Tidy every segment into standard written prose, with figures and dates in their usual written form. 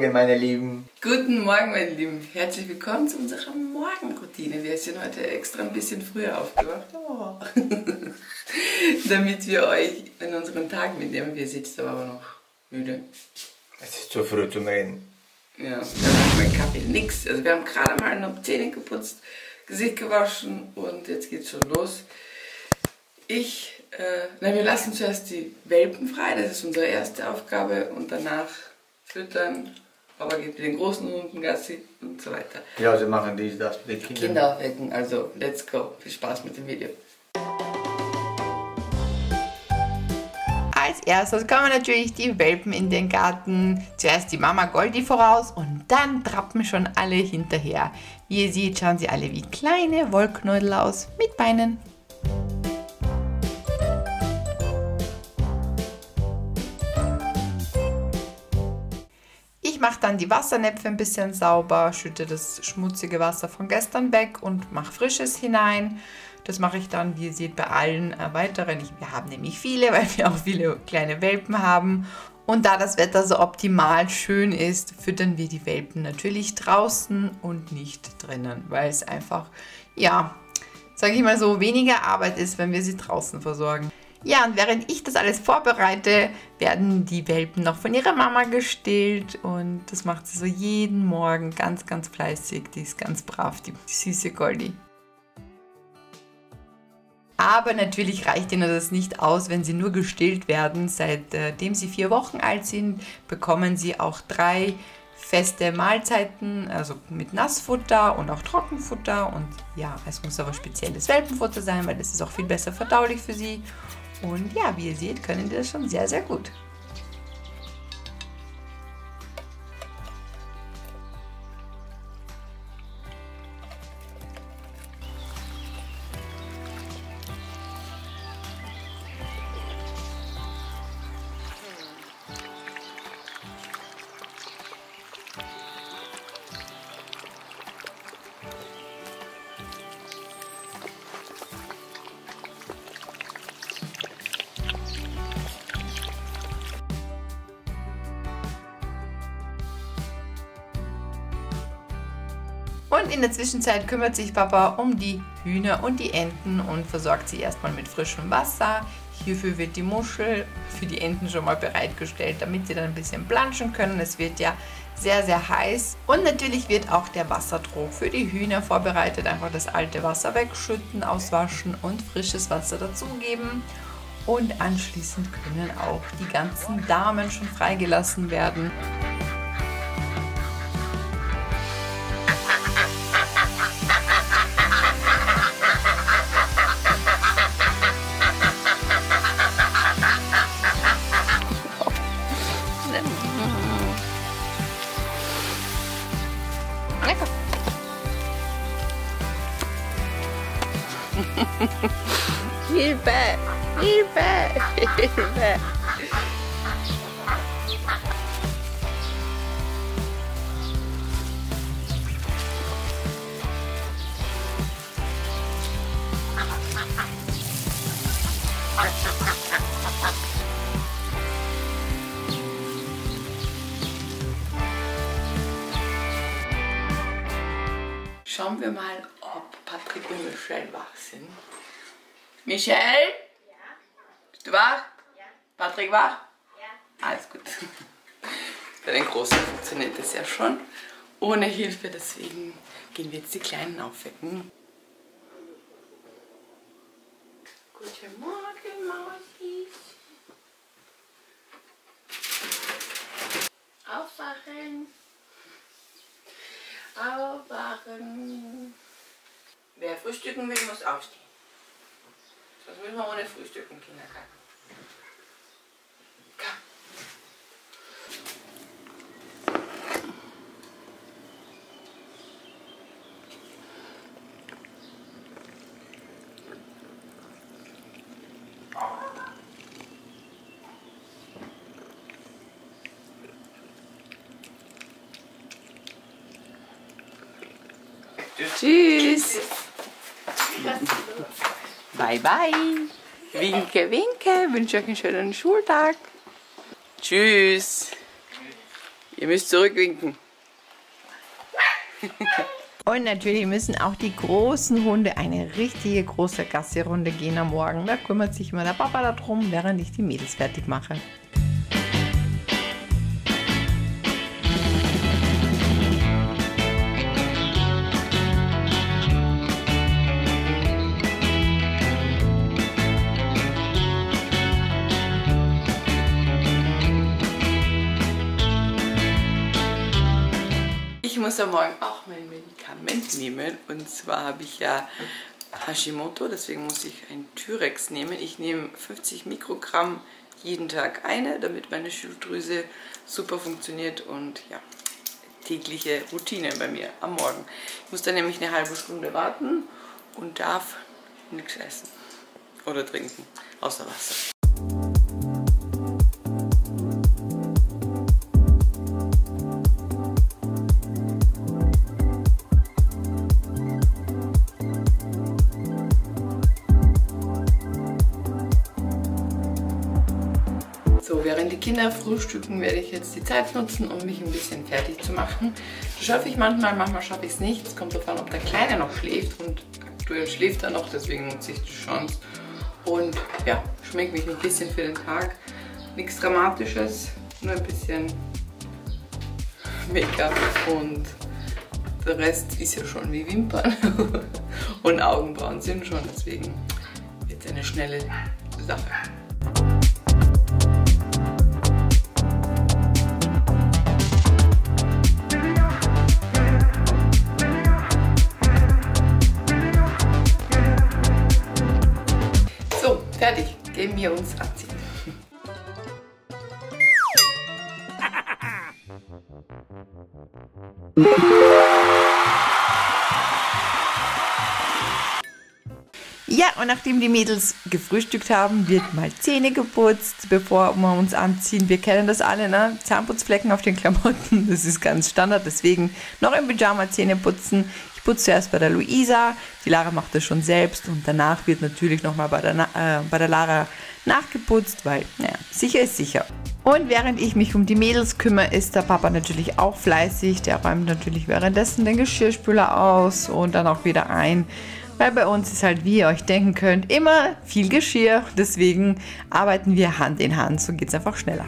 Morgen, meine Lieben. Guten Morgen, meine Lieben. Herzlich willkommen zu unserer Morgenroutine. Wir sind heute extra ein bisschen früher aufgewacht, damit wir euch in unseren Tag mitnehmen. Wir sitzen aber noch müde. Es ist zu früh zum Reden. Ja, wir haben keinen Kaffee, nix. Also wir haben gerade mal noch Zähne geputzt, Gesicht gewaschen und jetzt geht's schon los. Wir lassen zuerst die Welpen frei, das ist unsere erste Aufgabe, und danach füttern, aber geht mit den großen Hunden Gassi und so weiter. Ja, sie machen das mit den Kindern. Kinder aufwecken, also let's go. Viel Spaß mit dem Video. Als erstes kommen natürlich die Welpen in den Garten. Zuerst die Mama Goldi voraus und dann trappen schon alle hinterher. Wie ihr seht, schauen sie alle wie kleine Wollknäudel aus mit Beinen. Ich mache dann die Wassernäpfe ein bisschen sauber, schütte das schmutzige Wasser von gestern weg und mache frisches hinein. Das mache ich dann, wie ihr seht, bei allen weiteren. Wir haben nämlich viele, weil wir auch viele kleine Welpen haben. Und da das Wetter so optimal schön ist, füttern wir die Welpen natürlich draußen und nicht drinnen, weil es einfach, ja, sage ich mal so, weniger Arbeit ist, wenn wir sie draußen versorgen. Ja, und während ich das alles vorbereite, werden die Welpen noch von ihrer Mama gestillt und das macht sie so jeden Morgen ganz, ganz fleißig. Die ist ganz brav, die süße Goldi. Aber natürlich reicht ihnen das nicht aus, wenn sie nur gestillt werden. Seitdem sie 4 Wochen alt sind, bekommen sie auch 3 feste Mahlzeiten, also mit Nassfutter und auch Trockenfutter. Und ja, es muss aber spezielles Welpenfutter sein, weil das ist auch viel besser verdaulich für sie. Und ja, wie ihr seht, können die das schon sehr, sehr gut. Und in der Zwischenzeit kümmert sich Papa um die Hühner und die Enten und versorgt sie erstmal mit frischem Wasser. Hierfür wird die Muschel für die Enten schon mal bereitgestellt, damit sie dann ein bisschen planschen können. Es wird ja sehr, sehr heiß. Und natürlich wird auch der Wassertrog für die Hühner vorbereitet. Einfach das alte Wasser wegschütten, auswaschen und frisches Wasser dazugeben. Und anschließend können auch die ganzen Damen schon freigelassen werden. Hilfe! Hilfe! Hilfe! Schauen wir mal, ob Patrick und Michelle wach sind. Michelle? Ja. Bist du wach? Ja. Patrick wach? Ja. Alles gut. Bei den Großen funktioniert das ja schon ohne Hilfe, deswegen gehen wir jetzt die Kleinen aufwecken. Guten Morgen, Mausis. Aufwachen. Aufwachen. Wer frühstücken will, muss aufstehen. Sonst müssen wir ohne Frühstück im Kindergarten. Komm. Tschüss. Bye bye. Winke, winke. Wünsche euch einen schönen Schultag. Tschüss. Ihr müsst zurückwinken. Und natürlich müssen auch die großen Hunde eine richtige große Gassi-Runde gehen am Morgen. Da kümmert sich immer der Papa darum, während ich die Mädels fertig mache. Ich muss am Morgen auch mein Medikament nehmen, und zwar habe ich ja Hashimoto, deswegen muss ich ein Thyrex nehmen. Ich nehme 50 Mikrogramm jeden Tag eine, damit meine Schilddrüse super funktioniert, und ja, tägliche Routine bei mir am Morgen. Ich muss dann nämlich eine halbe Stunde warten und darf nichts essen oder trinken, außer Wasser. So, während die Kinder frühstücken, werde ich jetzt die Zeit nutzen, um mich ein bisschen fertig zu machen. Das schaffe ich manchmal schaffe ich es nicht. Es kommt davon, ob der Kleine noch schläft, und aktuell schläft er noch, deswegen nutze ich die Chance. Und ja, schminke mich ein bisschen für den Tag. Nichts Dramatisches, nur ein bisschen Make-up, und der Rest ist ja schon wie Wimpern und Augenbrauen sind schon, deswegen wird es eine schnelle Sache. So, fertig. Gehen wir uns anziehen. Ja, und nachdem die Mädels gefrühstückt haben, wird mal Zähne geputzt, bevor wir uns anziehen. Wir kennen das alle, ne? Zahnputzflecken auf den Klamotten, das ist ganz Standard. Deswegen noch im Pyjama Zähne putzen. Ich putze zuerst bei der Luisa, die Lara macht das schon selbst, und danach wird natürlich nochmal bei der Lara nachgeputzt, weil, naja, sicher ist sicher. Und während ich mich um die Mädels kümmere, ist der Papa natürlich auch fleißig. Der räumt natürlich währenddessen den Geschirrspüler aus und dann auch wieder ein. Weil bei uns ist halt, wie ihr euch denken könnt, immer viel Geschirr. Deswegen arbeiten wir Hand in Hand, so geht es einfach schneller.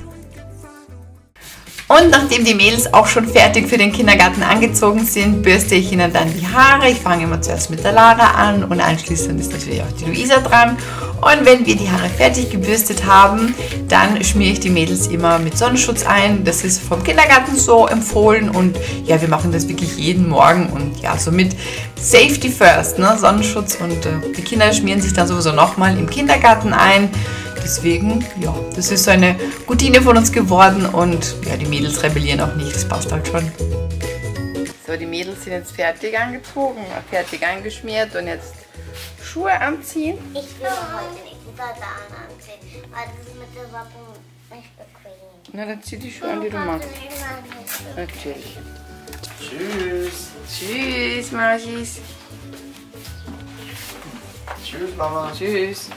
Und nachdem die Mädels auch schon fertig für den Kindergarten angezogen sind, bürste ich ihnen dann die Haare. Ich fange immer zuerst mit der Lara an und anschließend ist natürlich auch die Luisa dran. Und wenn wir die Haare fertig gebürstet haben, dann schmiere ich die Mädels immer mit Sonnenschutz ein. Das ist vom Kindergarten so empfohlen, und ja, wir machen das wirklich jeden Morgen, und ja, somit Safety first, ne? Sonnenschutz, und die Kinder schmieren sich dann sowieso nochmal im Kindergarten ein. Deswegen, ja, das ist so eine Routine von uns geworden, und ja, die Mädels rebellieren auch nicht, das passt halt schon. So, die Mädels sind jetzt fertig angezogen, fertig angeschmiert, und jetzt Schuhe anziehen. Ich will heute nicht die Sardane anziehen, weil das ist mit der Wappen nicht bequem. Na, dann zieh die Schuhe an, die du magst. Natürlich. Tschüss. Tschüss, Magis. Tschüss, Mama. Tschüss.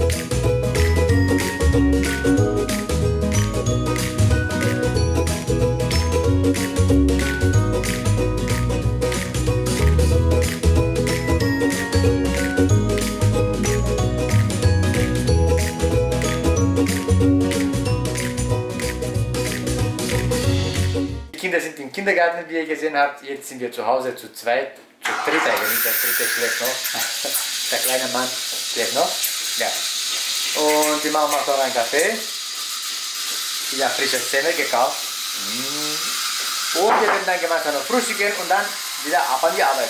Die Kinder sind im Kindergarten, wie ihr gesehen habt. Jetzt sind wir zu Hause zu zweit, zu dritt eigentlich. Der dritte ist vielleicht noch. Der kleine Mann vielleicht noch. Ja. Und die Mama macht auch einen Kaffee. Die haben frische Zähne gekauft. Und wir werden dann gemeinsam noch frühstücken und dann wieder ab an die Arbeit.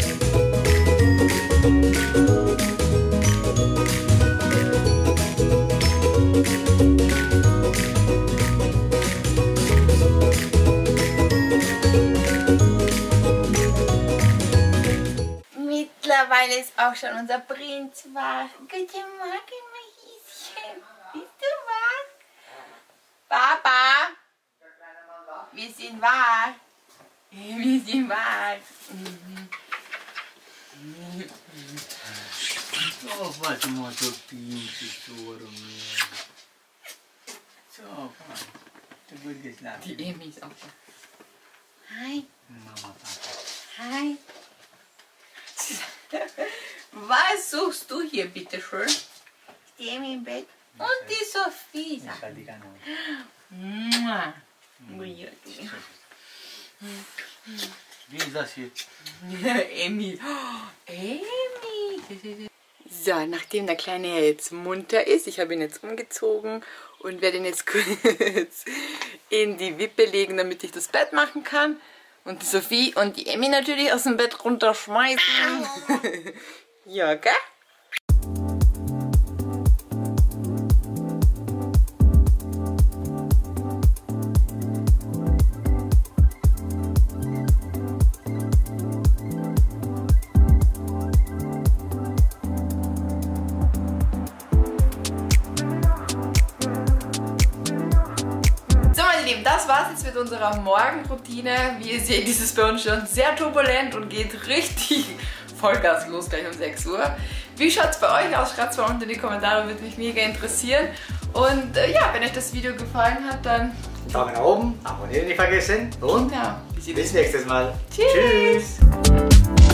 Mittlerweile ist auch schon unser Prinz wach. Guten Morgen, Magischen. Bist du wach? Papa? Wir sind wach. Wir sind wach. Oh, warte mal, so pinches Ohren. So, du würdest lachen. Die Emi ist auch da. Hi. Mama, Hi. Was suchst du hier, bitteschön? Die Emmy im Bett. Und die Sophie. Papa. Die kann auch. Mua. Wie ist das hier? Emmy. Emmy. So, nachdem der Kleine jetzt munter ist, ich habe ihn jetzt umgezogen und werde ihn jetzt kurz in die Wippe legen, damit ich das Bett machen kann. Und die Sophie und die Emmy natürlich aus dem Bett runterschmeißen. Ja, gell? Das war's jetzt mit unserer Morgenroutine. Wie ihr seht, ist es bei uns schon sehr turbulent und geht richtig Vollgas los gleich um 6 Uhr. Wie schaut es bei euch aus? Schreibt es mal unten in die Kommentare, würde mich mega interessieren. Und ja, wenn euch das Video gefallen hat, dann Daumen nach oben, abonnieren nicht vergessen und ja, bis nächstes Mal. Tschüss. Tschüss.